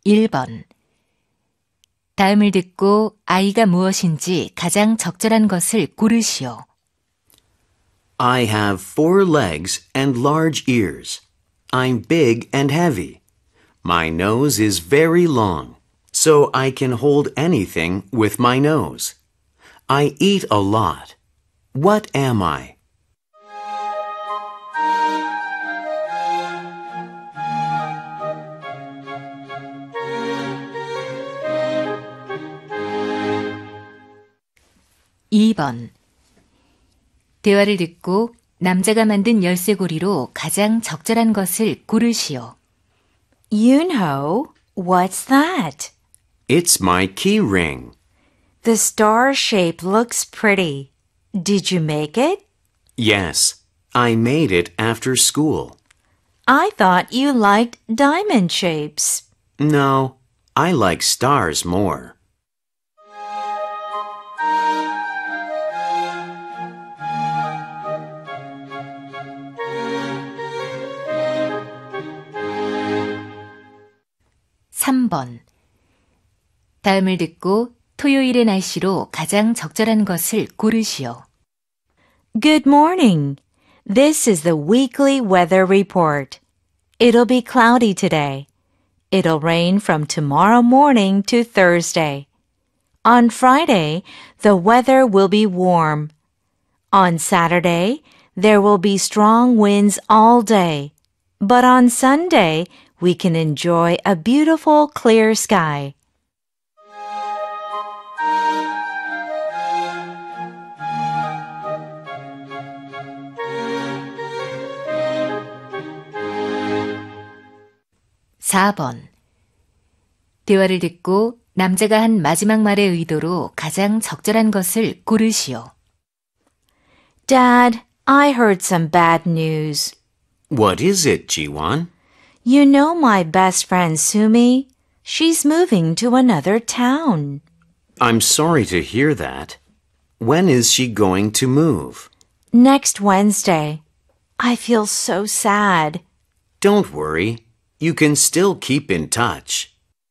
1번. 다음을 듣고 아이가 무엇인지 가장 적절한 것을 고르시오. I have 4 legs and large ears. I'm big and heavy. My nose is very long, so I can hold anything with my nose. I eat a lot. What am I? (2번) 대화를 듣고 남자가 만든 열쇠고리로 가장 적절한 것을 고르시오. Yoonho, what's that? It's my key ring. The star shape looks pretty. Did you make it? Yes, I made it after school. I thought you liked diamond shapes. No, I like stars more. (3번) 다음을 듣고 토요일의 날씨로 가장 적절한 것을 고르시오. Good morning. This is the weekly weather report. It'll be cloudy today. It'll rain from tomorrow morning to Thursday. On Friday, the weather will be warm. On Saturday, there will be strong winds all day. But on Sunday, we can enjoy a beautiful clear sky. (4번) 대화를 듣고 남자가 한 마지막 말의 의도로 가장 적절한 것을 고르시오. Dad, I heard some bad news. What is it, Jiwon? You know my best friend Sumi? She's moving to another town. I'm sorry to hear that. When is she going to move? Next Wednesday. I feel so sad. Don't worry. You can still keep in touch.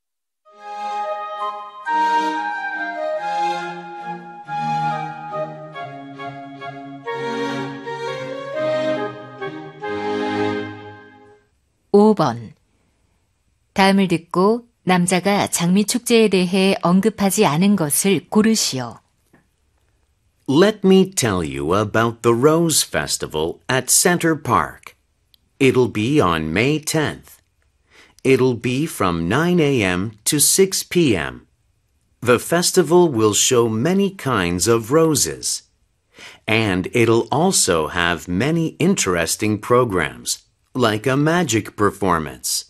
(5번) 다음을 듣고 남자가 장미축제에 대해 언급하지 않은 것을 고르시오. Let me tell you about the Rose Festival at Center Park. It'll be on May 10th. It'll be from 9 a.m. to 6 p.m. The festival will show many kinds of roses. And it'll also have many interesting programs, like a magic performance.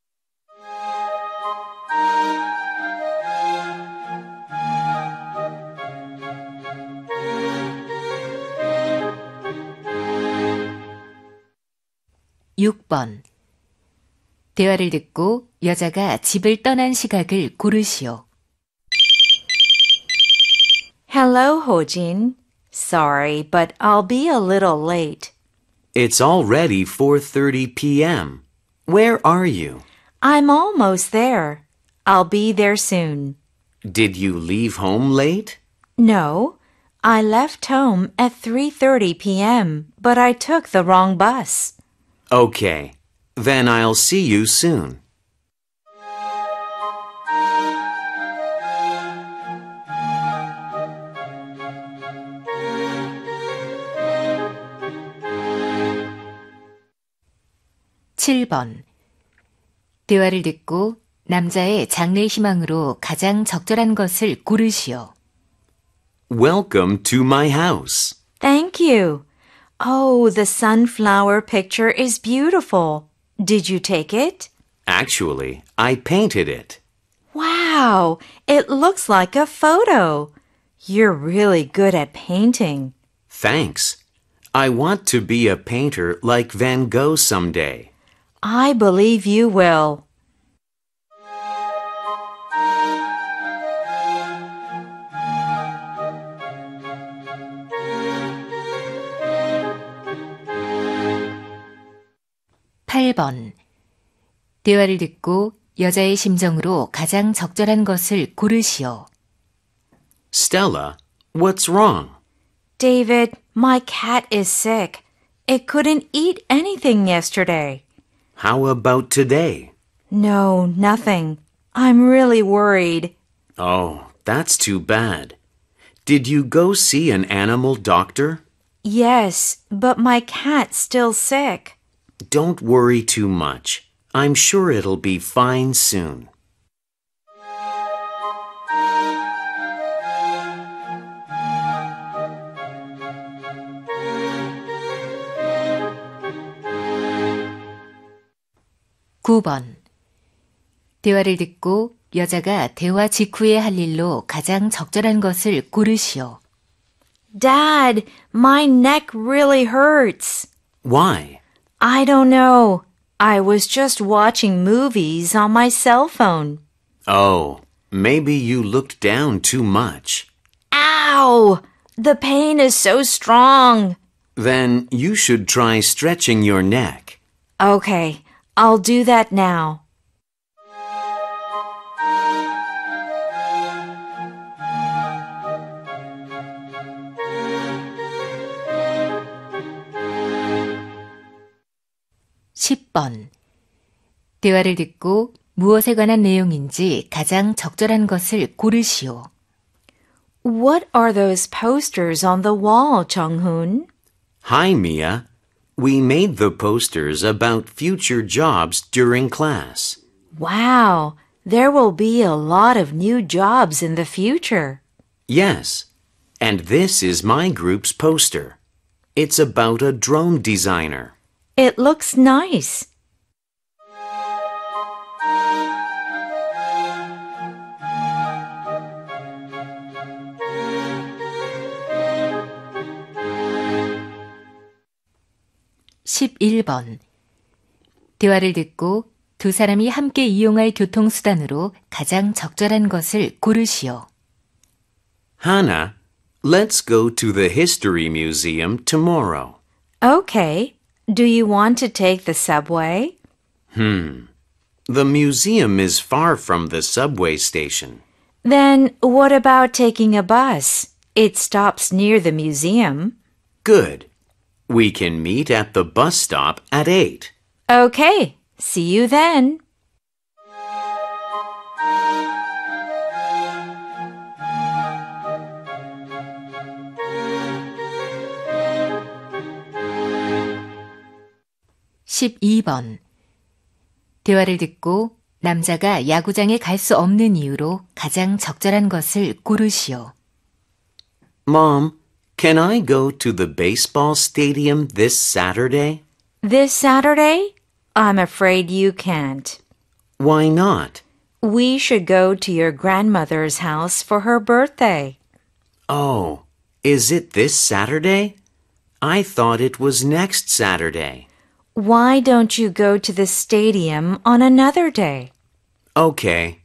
(6번) 대화를 듣고 여자가 집을 떠난 시각을 고르시오. Hello, Hojin. Sorry, but I'll be a little late. It's already 4:30 p.m. Where are you? I'm almost there. I'll be there soon. Did you leave home late? No, I left home at 3:30 p.m., but I took the wrong bus. Okay, then I'll see you soon. (7번) 대화를 듣고 남자의 장래희망으로 가장 적절한 것을 고르시오. Welcome to my house. Thank you. Oh, the sunflower picture is beautiful. Did you take it? Actually, I painted it. Wow, it looks like a photo. You're really good at painting. Thanks. I want to be a painter like Van Gogh someday. I believe you will. (8번) 대화를 듣고 여자의 심정으로 가장 적절한 것을 고르시오. Stella, what's wrong? David, my cat is sick. It couldn't eat anything yesterday. How about today? No, nothing. I'm really worried. Oh, that's too bad. Did you go see an animal doctor? Yes, but my cat's still sick. Don't worry too much. I'm sure it'll be fine soon. (9번) 대화를 듣고 여자가 대화 직후에 할 일로 가장 적절한 것을 고르시오. Dad, my neck really hurts. Why? I don't know. I was just watching movies on my cell phone. Oh, maybe you looked down too much. Ow! The pain is so strong. Then you should try stretching your neck. Okay, I'll do that now. (10번) 대화를 듣고 무엇에 관한 내용인지 가장 적절한 것을 고르시오. What are those posters on the wall, Jung-hoon? Hi, Mia. We made the posters about future jobs during class. Wow, there will be a lot of new jobs in the future. Yes, and this is my group's poster. It's about a drone designer. It looks nice. (11번) 대화를 듣고 두 사람이 함께 이용할 교통수단으로 가장 적절한 것을 고르시오. Hannah, let's go to the History Museum tomorrow. Okay. Do you want to take the subway? The museum is far from the subway station. Then what about taking a bus? It stops near the museum. Good. We can meet at the bus stop at 8. Okay. See you then. (12번) 대화를 듣고 남자가 야구장에 갈 수 없는 이유로 가장 적절한 것을 고르시오. Mom, can I go to the baseball stadium this Saturday? This Saturday? I'm afraid you can't. Why not? We should go to your grandmother's house for her birthday. Oh, is it this Saturday? I thought it was next Saturday. Why don't you go to the stadium on another day? Okay.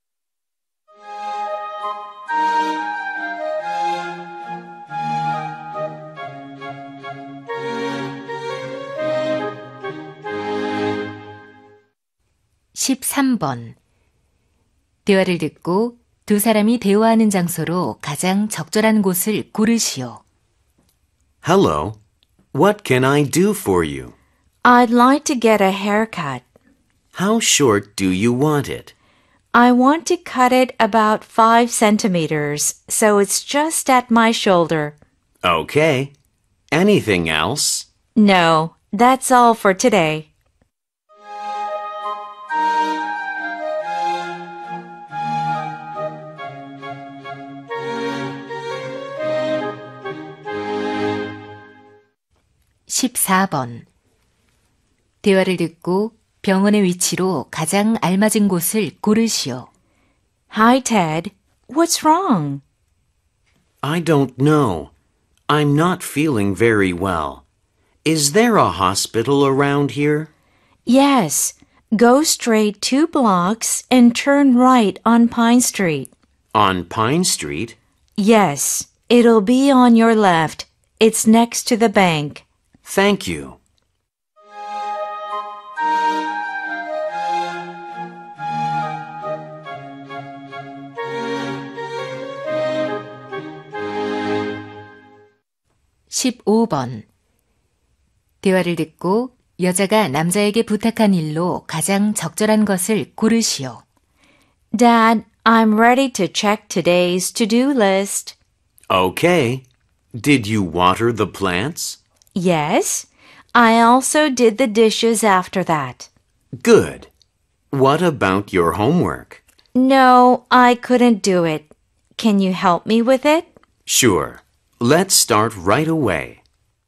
(13번) 대화를 듣고 두 사람이 대화하는 장소로 가장 적절한 곳을 고르시오. Hello. What can I do for you? I'd like to get a haircut. How short do you want it? I want to cut it about 5 centimeters, so it's just at my shoulder. Okay. Anything else? No, that's all for today. (14번) 대화를 듣고 병원의 위치로 가장 알맞은 곳을 고르시오. Hi, Ted. What's wrong? I don't know. I'm not feeling very well. Is there a hospital around here? Yes. Go straight 2 blocks and turn right on Pine Street. On Pine Street? Yes. It'll be on your left. It's next to the bank. Thank you. 15번. 대화를 듣고 여자가 남자에게 부탁한 일로 가장 적절한 것을 고르시오. Dad, I'm ready to check today's to-do list. Okay. Did you water the plants? Yes, I also did the dishes after that. Good. What about your homework? No, I couldn't do it. Can you help me with it? Sure. Let's start right away.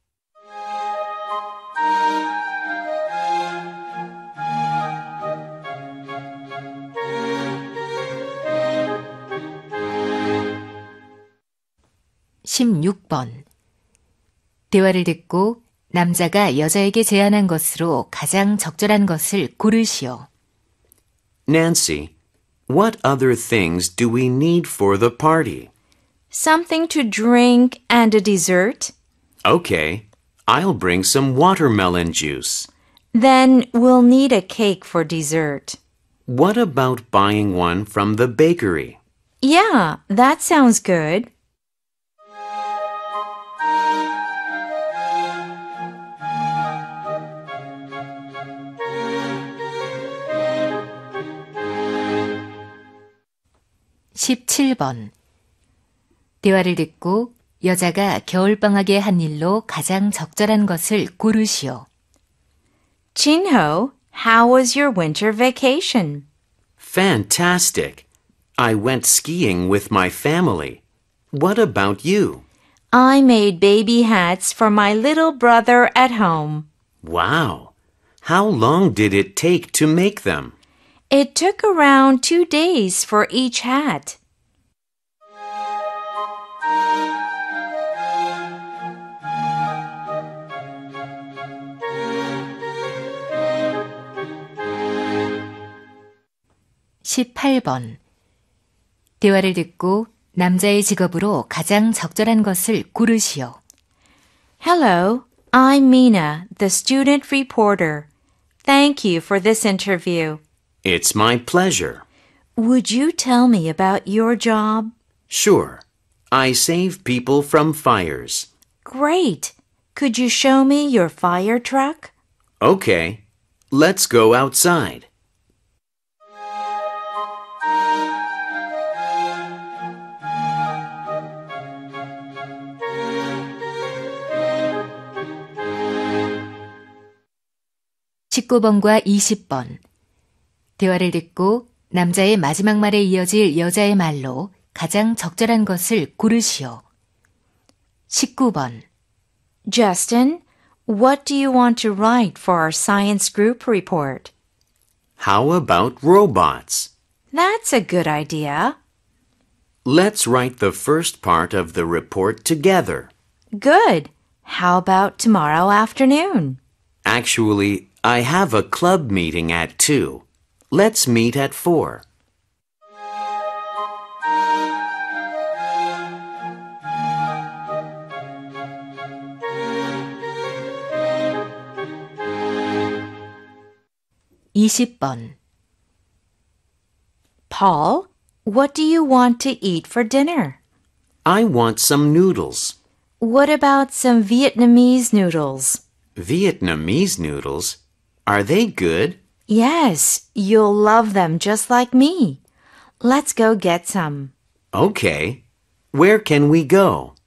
(16번) 대화를 듣고 남자가 여자에게 제안한 것으로 가장 적절한 것을 고르시오. Nancy, what other things do we need for the party? Something to drink and a dessert? Okay. I'll bring some watermelon juice. Then we'll need a cake for dessert. What about buying one from the bakery? Yeah, that sounds good. (17번) 대화를 듣고 여자가 겨울방학에 한 일로 가장 적절한 것을 고르시오. Jinho, how was your winter vacation? Fantastic. I went skiing with my family. What about you? I made baby hats for my little brother at home. Wow. How long did it take to make them? It took around 2 days for each hat. (18번) 대화를 듣고 남자의 직업으로 가장 적절한 것을 고르시오. Hello, I'm Mina, the student reporter. Thank you for this interview. It's my pleasure. Would you tell me about your job? Sure. I save people from fires. Great. Could you show me your fire truck? Okay. Let's go outside. (19번과 20번) 대화를 듣고 남자의 마지막 말에 이어질 여자의 말로 가장 적절한 것을 고르시오. 19번 Justin, what do you want to write for our science group report? How about robots? That's a good idea. Let's write the first part of the report together. Good. How about tomorrow afternoon? Actually, I have a club meeting at 2. Let's meet at 4. (20번) Paul, what do you want to eat for dinner? I want some noodles. What about some Vietnamese noodles? Vietnamese noodles? Are they good? Yes, you'll love them just like me. Let's go get some. Okay. Where can we go?